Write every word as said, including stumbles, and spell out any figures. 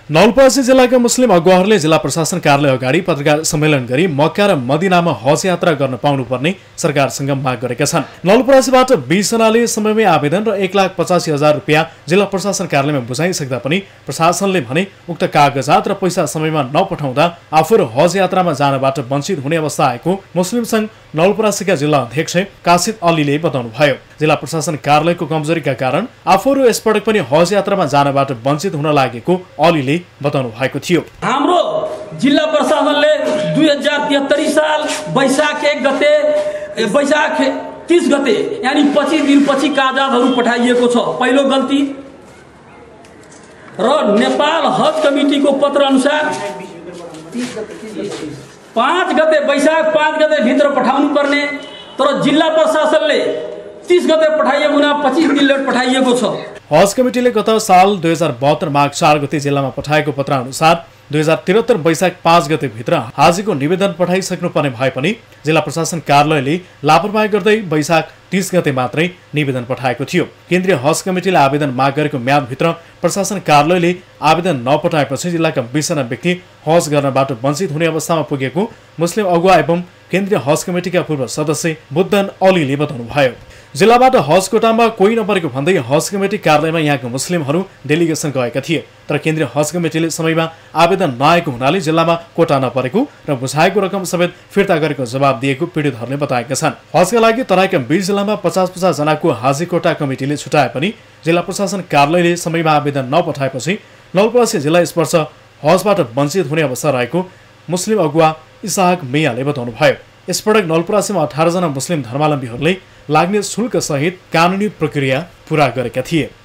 नवलपरासी जिल्लाका मुस्लिम अगुवाहरूले जिल्ला प्रशासन कार्यालय अगाडि पत्रकार सम्मेलन गरी मक्का र मदिनामा हज यात्रा गर्न पाउनुपर्ने सरकारसँग माग गरेका छन्। नवलपरासीबाट बीस जनाले समयमै आवेदन र एक लाख पचासी हजार रुपियाँ जिल्ला प्रशासन कार्यालयमा बुझाइसक्दा पनि प्रशासनले भने उक्त कागजात र पैसा समयमा नपठाउँदा आफूहरू हज यात्रामा जानबाट वञ्चित हुने अवस्था आएको मुस्लिम संघ नवलपरासीका जिल्ला अध्यक्ष कासिद अलीले बताउनुभयो। जिल्ला प्रशासन कार्यालयको कमजोरीका कारण आफूहरू यसपटक पनि हज यात्रामा जानबाट वञ्चित हुन लागेको अलीले बताउनु भएको थियो। हाम्रो जिल्ला प्रशासनले दुई हजार तिहत्तरी साल वैशाख एक गते वैशाख तीस गते यानी पच्चीस दिनपछि कागजातहरू पठाइएको छ। पहिलो गल्ती र नेपाल हज कमिटीको पत्र अनुसार पाँच गते वैशाख पाँच गते भित्र पठाउनु पर्ने, तर जिल्ला प्रशासनले तीस गते पठाइएको हुँदा पच्चीस दिन लेट पठाइएको छ। हज कमिटीले गत साल दुई हजार बहत्तर माघ चार गते जिल्लामा पठाएको पत्र अनुसार दुई हजार त्रिहत्तर वैशाख पाँच गते भित्र हाजीको निवेदन पठाइसक्नु पर्ने भए पनि जिल्ला प्रशासन कार्यालयले लापरवाही गर्दै वैशाख तीस गते मात्रै निवेदन पठाएको थियो। केन्द्रीय हज कमिटीले आवेदन माग गरेको म्यादभित्र प्रशासन कार्यालयले आवेदन नपठाएपछि जिल्लाका बीस जना व्यक्ति हज गर्नबाट वञ्चित हुने अवस्थामा पुगेको मुस्लिम अगुवा एवं केन्द्रीय हज कमिटीका पूर्व सदस्य बुद्धन अलीले बताउनुभयो। जिल्लाबाट हज कोटामा कोही नपरेको भन्दै हज कमिटी कार्यालयमा यहाँका मुस्लिमहरू डेलिगेसन गएका थिए, तर केन्द्रीय हज कमिटीले समयमा आवेदन नआएको हुनाले जिल्लामा कोटा नपरेको र बुझाएको रकम समेत फिर्ता गरेको जवाब दिएको पीडितहरूले बताएका छन्। हजका लागि तराईका बीस जिल्लामा पचास पचास जनाको हाजी कोटा कमिटीले छुटाए पनि जिल्ला प्रशासन कार्यालयले समयमा आवेदन नपठाएपछि नवलपरासी जिल्ला यस वर्ष हजबाट वञ्चित हुने अवस्था रहेको मुस्लिम अगुवा इसाहक मियाले बताउनुभयो। यसपटक नवलपरासीमा अठार जना मुस्लिम धर्मावलम्बीहरूले लाग्ने शुल्क सहित कानुनी प्रक्रिया पूरा गरेका थिए।